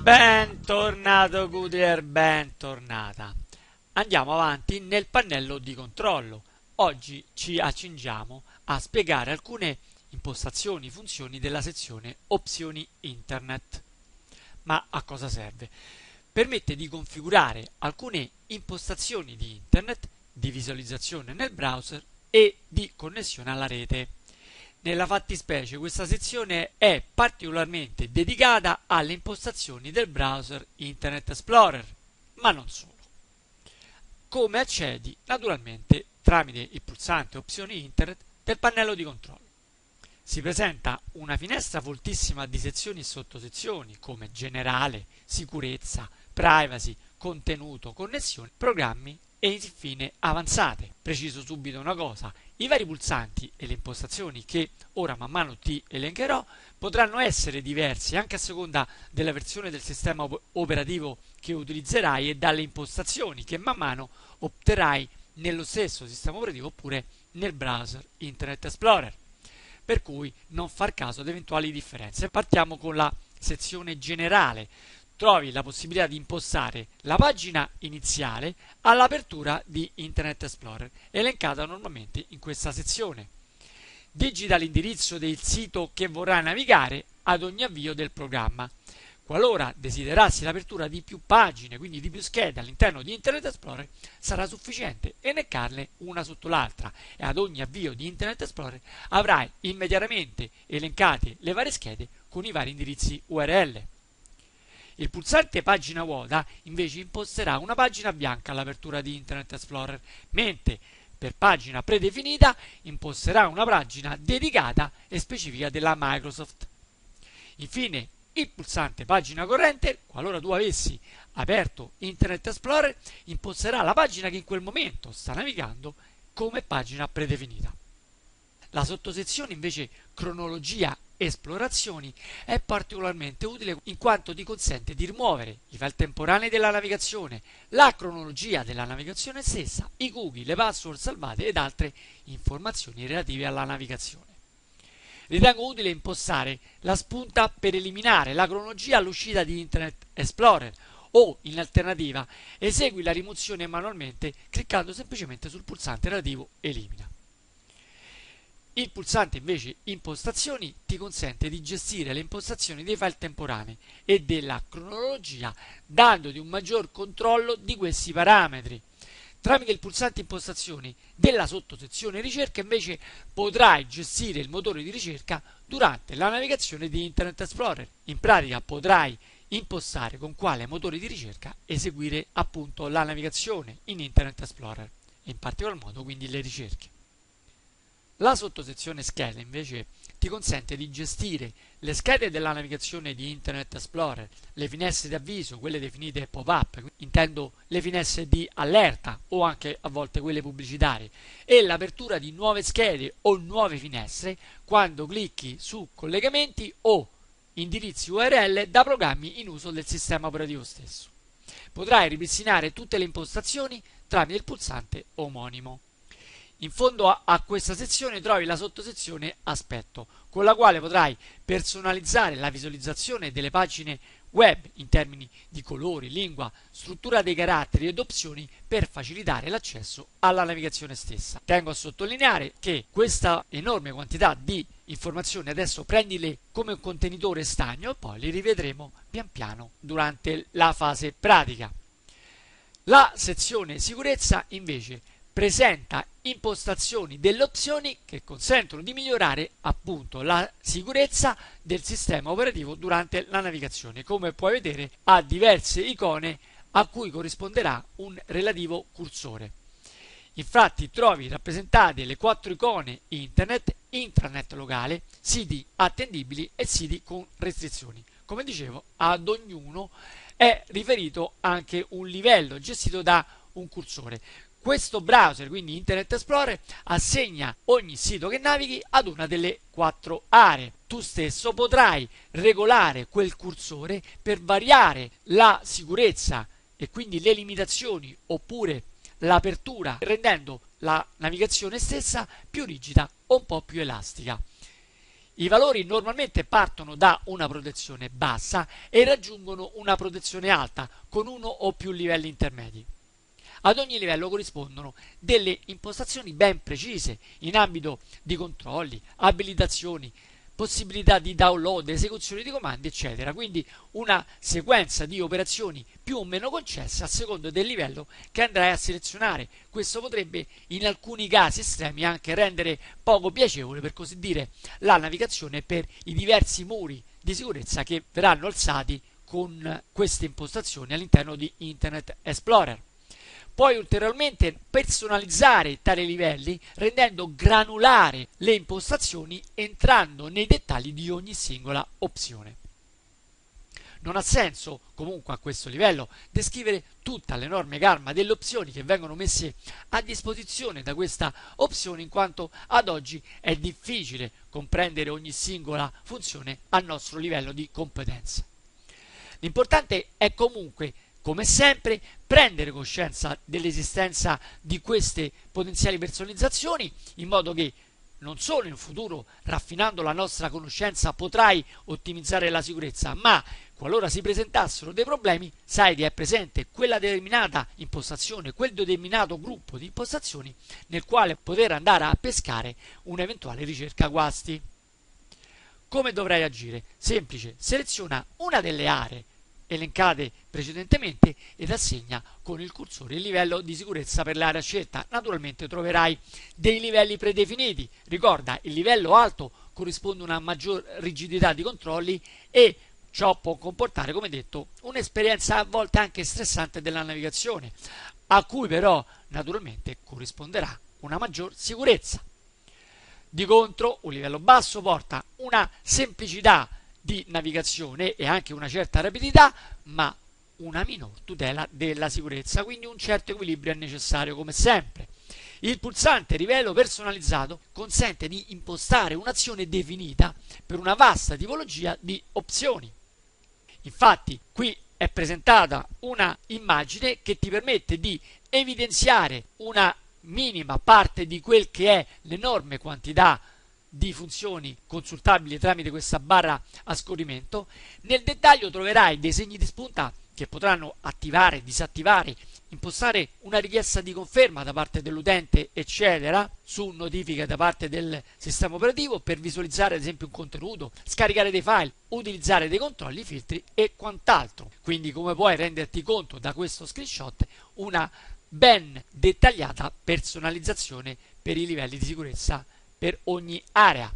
Bentornato Goodyear, bentornata. Andiamo avanti nel pannello di controllo. Oggi ci accingiamo a spiegare alcune impostazioni, funzioni della sezione opzioni internet. Ma a cosa serve? Permette di configurare alcune impostazioni di internet, di visualizzazione nel browser e di connessione alla rete. Nella fattispecie questa sezione è particolarmente dedicata alle impostazioni del browser Internet Explorer, ma non solo. Come accedi? Naturalmente tramite il pulsante opzioni internet del pannello di controllo. Si presenta una finestra foltissima di sezioni e sottosezioni come generale, sicurezza, privacy, contenuto, connessioni, programmi e infine avanzate. Preciso subito una cosa: i vari pulsanti e le impostazioni che ora man mano ti elencherò potranno essere diversi anche a seconda della versione del sistema operativo che utilizzerai e dalle impostazioni che man mano otterrai nello stesso sistema operativo oppure nel browser Internet Explorer, per cui non far caso ad eventuali differenze. Partiamo con la sezione generale. Trovi la possibilità di impostare la pagina iniziale all'apertura di Internet Explorer, elencata normalmente in questa sezione. Digita l'indirizzo del sito che vorrai navigare ad ogni avvio del programma. Qualora desiderassi l'apertura di più pagine, quindi di più schede all'interno di Internet Explorer, sarà sufficiente elencarle una sotto l'altra e ad ogni avvio di Internet Explorer avrai immediatamente elencate le varie schede con i vari indirizzi URL. Il pulsante pagina vuota invece imposterà una pagina bianca all'apertura di Internet Explorer, mentre per pagina predefinita imposterà una pagina dedicata e specifica della Microsoft. Infine, il pulsante pagina corrente, qualora tu avessi aperto Internet Explorer, imposterà la pagina che in quel momento sta navigando come pagina predefinita. La sottosezione invece cronologia esplorazioni è particolarmente utile in quanto ti consente di rimuovere i file temporanei della navigazione, la cronologia della navigazione stessa, i cookie, le password salvate ed altre informazioni relative alla navigazione. Ritengo utile impostare la spunta per eliminare la cronologia all'uscita di Internet Explorer o, in alternativa, esegui la rimozione manualmente cliccando semplicemente sul pulsante relativo Elimina. Il pulsante invece Impostazioni ti consente di gestire le impostazioni dei file temporanei e della cronologia, dandoti un maggior controllo di questi parametri. Tramite il pulsante Impostazioni della sottosezione Ricerca invece potrai gestire il motore di ricerca durante la navigazione di Internet Explorer. In pratica potrai impostare con quale motore di ricerca eseguire appunto la navigazione in Internet Explorer e in particolar modo quindi le ricerche. La sottosezione schede invece ti consente di gestire le schede della navigazione di Internet Explorer, le finestre di avviso, quelle definite pop-up, intendo le finestre di allerta o anche a volte quelle pubblicitarie, e l'apertura di nuove schede o nuove finestre quando clicchi su collegamenti o indirizzi URL da programmi in uso del sistema operativo stesso. Potrai ripristinare tutte le impostazioni tramite il pulsante omonimo. In fondo a questa sezione trovi la sottosezione Aspetto, con la quale potrai personalizzare la visualizzazione delle pagine web in termini di colori, lingua, struttura dei caratteri ed opzioni per facilitare l'accesso alla navigazione stessa. Tengo a sottolineare che questa enorme quantità di informazioni adesso prendile come un contenitore stagno e poi li rivedremo pian piano durante la fase pratica. La sezione Sicurezza invece presenta impostazioni delle opzioni che consentono di migliorare appunto la sicurezza del sistema operativo durante la navigazione. Come puoi vedere ha diverse icone a cui corrisponderà un relativo cursore. Infatti trovi rappresentate le 4 icone internet, intranet locale, siti attendibili e siti con restrizioni. Come dicevo, ad ognuno è riferito anche un livello gestito da un cursore. Questo browser, quindi Internet Explorer, assegna ogni sito che navighi ad una delle 4 aree. Tu stesso potrai regolare quel cursore per variare la sicurezza e quindi le limitazioni oppure l'apertura, rendendo la navigazione stessa più rigida o un po' più elastica. I valori normalmente partono da una protezione bassa e raggiungono una protezione alta con uno o più livelli intermedi. Ad ogni livello corrispondono delle impostazioni ben precise in ambito di controlli, abilitazioni, possibilità di download, esecuzione di comandi, eccetera. Quindi una sequenza di operazioni più o meno concesse a seconda del livello che andrai a selezionare. Questo potrebbe in alcuni casi estremi anche rendere poco piacevole, per così dire, la navigazione per i diversi muri di sicurezza che verranno alzati con queste impostazioni all'interno di Internet Explorer. Puoi ulteriormente personalizzare tali livelli rendendo granulare le impostazioni entrando nei dettagli di ogni singola opzione. Non ha senso comunque a questo livello descrivere tutta l'enorme gamma delle opzioni che vengono messe a disposizione da questa opzione, in quanto ad oggi è difficile comprendere ogni singola funzione al nostro livello di competenza. L'importante è comunque, come sempre, prendere coscienza dell'esistenza di queste potenziali personalizzazioni in modo che non solo in futuro, raffinando la nostra conoscenza, potrai ottimizzare la sicurezza, ma qualora si presentassero dei problemi, sai che è presente quella determinata impostazione, quel determinato gruppo di impostazioni nel quale poter andare a pescare un'eventuale ricerca guasti. Come dovrai agire? Semplice, seleziona una delle aree elencate precedentemente ed assegna con il cursore il livello di sicurezza per l'area scelta. Naturalmente troverai dei livelli predefiniti. Ricorda, il livello alto corrisponde a una maggior rigidità di controlli e ciò può comportare, come detto, un'esperienza a volte anche stressante della navigazione, a cui però naturalmente corrisponderà una maggior sicurezza. Di contro, un livello basso porta una semplicità di navigazione e anche una certa rapidità, ma una minor tutela della sicurezza, quindi un certo equilibrio è necessario come sempre. Il pulsante livello personalizzato consente di impostare un'azione definita per una vasta tipologia di opzioni. Infatti qui è presentata una immagine che ti permette di evidenziare una minima parte di quel che è l'enorme quantità di funzioni consultabili tramite questa barra a scorrimento. Nel dettaglio troverai dei segni di spunta che potranno attivare, disattivare, impostare una richiesta di conferma da parte dell'utente, eccetera, su notifiche da parte del sistema operativo per visualizzare ad esempio un contenuto, scaricare dei file, utilizzare dei controlli, filtri e quant'altro. Quindi, come puoi renderti conto da questo screenshot, una ben dettagliata personalizzazione per i livelli di sicurezza per ogni area.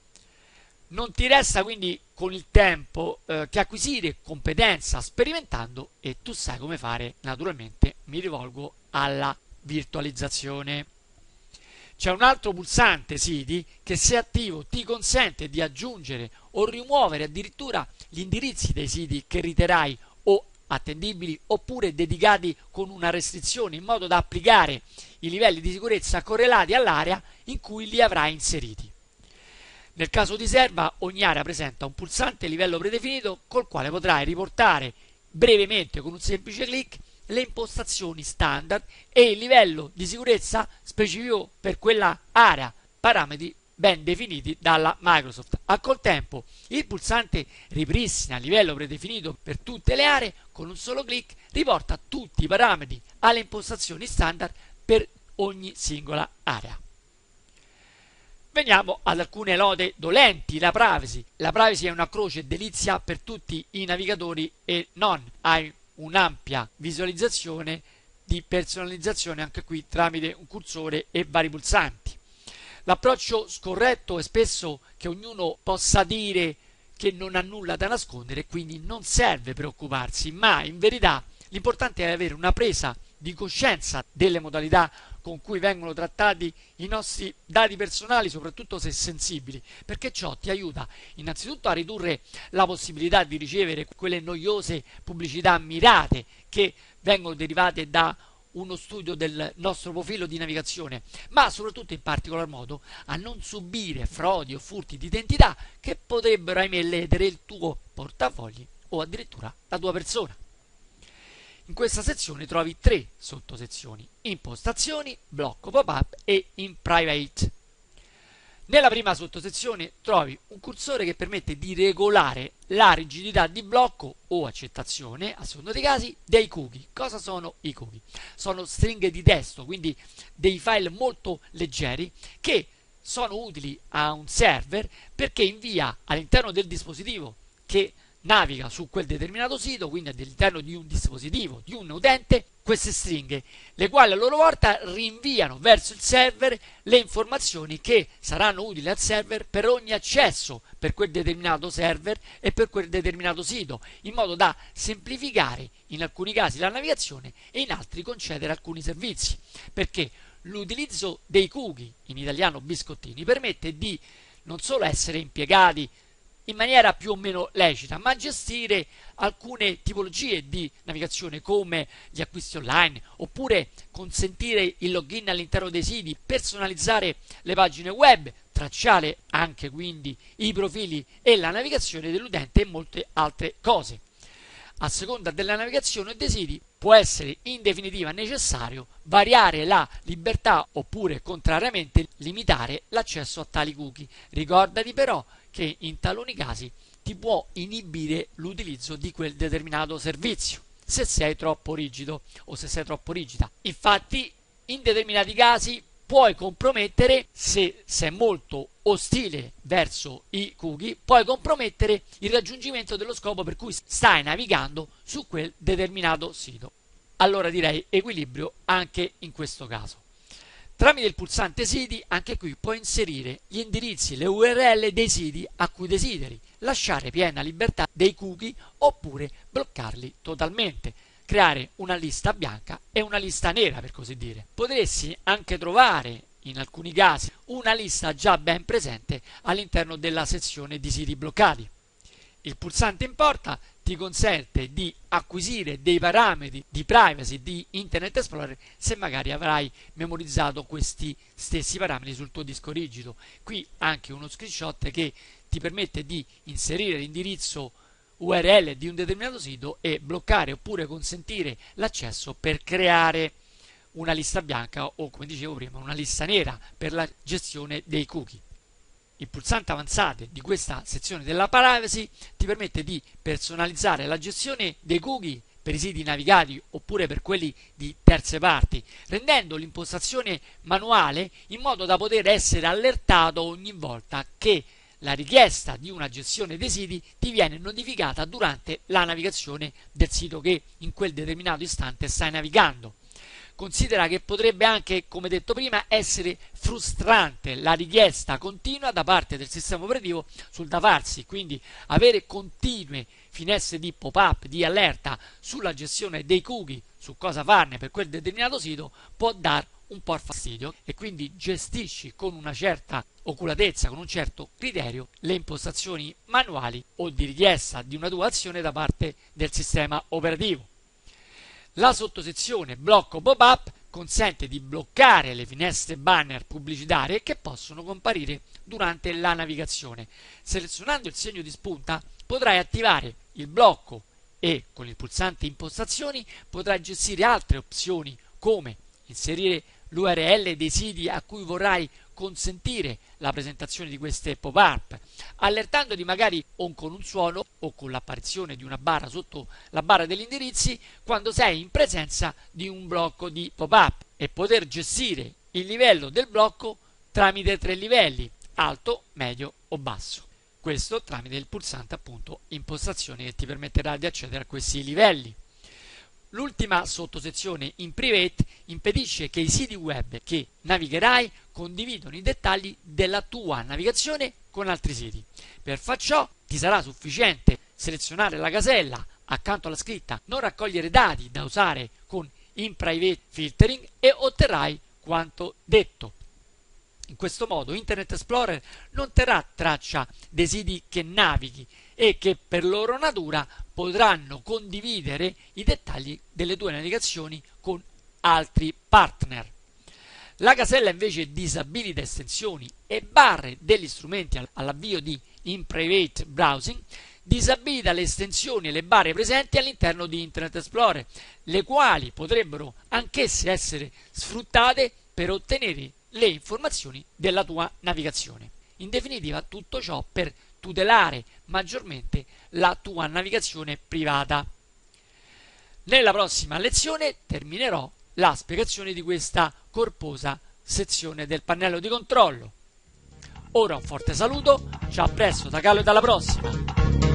Non ti resta quindi con il tempo che acquisire competenza sperimentando, e tu sai come fare. Naturalmente mi rivolgo alla virtualizzazione. C'è un altro pulsante siti che, se attivo, ti consente di aggiungere o rimuovere addirittura gli indirizzi dei siti che riterrai o attendibili oppure dedicati con una restrizione, in modo da applicare i livelli di sicurezza correlati all'area in cui li avrai inseriti. Nel caso ti serva, ogni area presenta un pulsante livello predefinito col quale potrai riportare brevemente con un semplice clic le impostazioni standard e il livello di sicurezza specifico per quella area, parametri ben definiti dalla Microsoft. A col tempo il pulsante ripristina il livello predefinito per tutte le aree, con un solo clic riporta tutti i parametri alle impostazioni standard per ogni singola area. Veniamo ad alcune lode dolenti. La privacy. La privacy è una croce delizia per tutti i navigatori e non. Hai un'ampia visualizzazione di personalizzazione anche qui tramite un cursore e vari pulsanti. L'approccio scorretto è spesso che ognuno possa dire che non ha nulla da nascondere, quindi non serve preoccuparsi, ma in verità l'importante è avere una presa di coscienza delle modalità con cui vengono trattati i nostri dati personali, soprattutto se sensibili, perché ciò ti aiuta innanzitutto a ridurre la possibilità di ricevere quelle noiose pubblicità mirate che vengono derivate da uno studio del nostro profilo di navigazione, ma soprattutto in particolar modo a non subire frodi o furti di identità che potrebbero, ahimè, ledere il tuo portafogli o addirittura la tua persona. In questa sezione trovi 3 sottosezioni: impostazioni, blocco pop-up e in private. Nella prima sottosezione trovi un cursore che permette di regolare la rigidità di blocco o accettazione, a seconda dei casi, dei cookie. Cosa sono i cookie? Sono stringhe di testo, quindi dei file molto leggeri che sono utili a un server perché invia all'interno del dispositivo che naviga su quel determinato sito, quindi all'interno di un dispositivo, di un utente, queste stringhe, le quali a loro volta rinviano verso il server le informazioni che saranno utili al server per ogni accesso per quel determinato server e per quel determinato sito, in modo da semplificare in alcuni casi la navigazione e in altri concedere alcuni servizi, perché l'utilizzo dei cookie, in italiano biscottini, permette di non solo essere impiegati in maniera più o meno lecita, ma gestire alcune tipologie di navigazione come gli acquisti online, oppure consentire il login all'interno dei siti, personalizzare le pagine web, tracciare anche quindi i profili e la navigazione dell'utente e molte altre cose. A seconda della navigazione dei siti può essere in definitiva necessario variare la libertà oppure contrariamente limitare l'accesso a tali cookie. Ricordati però che in taluni casi ti può inibire l'utilizzo di quel determinato servizio se sei troppo rigido o se sei troppo rigida. Infatti in determinati casi puoi compromettere, se sei molto ostile verso i cookie, puoi compromettere il raggiungimento dello scopo per cui stai navigando su quel determinato sito. Allora direi equilibrio anche in questo caso. Tramite il pulsante siti, anche qui puoi inserire gli indirizzi, le URL dei siti a cui desideri, lasciare piena libertà dei cookie oppure bloccarli totalmente, creare una lista bianca e una lista nera per così dire. Potresti anche trovare in alcuni casi una lista già ben presente all'interno della sezione di siti bloccati. Il pulsante importa ti consente di acquisire dei parametri di privacy di Internet Explorer se magari avrai memorizzato questi stessi parametri sul tuo disco rigido. Qui anche uno screenshot che ti permette di inserire l'indirizzo URL di un determinato sito e bloccare oppure consentire l'accesso per creare una lista bianca o, come dicevo prima, una lista nera per la gestione dei cookie. Il pulsante avanzato di questa sezione della privacy ti permette di personalizzare la gestione dei cookie per i siti navigati oppure per quelli di terze parti, rendendo l'impostazione manuale in modo da poter essere allertato ogni volta che la richiesta di una gestione dei siti ti viene notificata durante la navigazione del sito che in quel determinato istante stai navigando. Considera che potrebbe anche, come detto prima, essere frustrante la richiesta continua da parte del sistema operativo sul da farsi, quindi avere continue finestre di pop-up, di allerta sulla gestione dei cookie, su cosa farne per quel determinato sito, può dar un po' fastidio e quindi gestisci con una certa oculatezza, con un certo criterio, le impostazioni manuali o di richiesta di una tua azione da parte del sistema operativo. La sottosezione blocco pop-up consente di bloccare le finestre banner pubblicitarie che possono comparire durante la navigazione. Selezionando il segno di spunta potrai attivare il blocco e con il pulsante impostazioni potrai gestire altre opzioni come inserire l'URL dei siti a cui vorrai consentire la presentazione di queste pop-up, allertandoti magari o con un suono o con l'apparizione di una barra sotto la barra degli indirizzi quando sei in presenza di un blocco di pop-up e poter gestire il livello del blocco tramite 3 livelli, alto, medio o basso. Questo tramite il pulsante appunto impostazioni che ti permetterà di accedere a questi livelli. L'ultima sottosezione in private impedisce che i siti web che navigherai condividano i dettagli della tua navigazione con altri siti. Per far ciò ti sarà sufficiente selezionare la casella accanto alla scritta non raccogliere dati da usare con in private filtering e otterrai quanto detto. In questo modo Internet Explorer non terrà traccia dei siti che navighi e che per loro natura potranno condividere i dettagli delle tue navigazioni con altri partner. La casella invece disabilita estensioni e barre degli strumenti all'avvio di In Private Browsing, disabilita le estensioni e le barre presenti all'interno di Internet Explorer, le quali potrebbero anch'esse essere sfruttate per ottenere le informazioni della tua navigazione. In definitiva, tutto ciò per tutelare maggiormente la tua navigazione privata. Nella prossima lezione terminerò la spiegazione di questa corposa sezione del pannello di controllo. Ora un forte saluto, ciao, a presto da Carlo e alla prossima!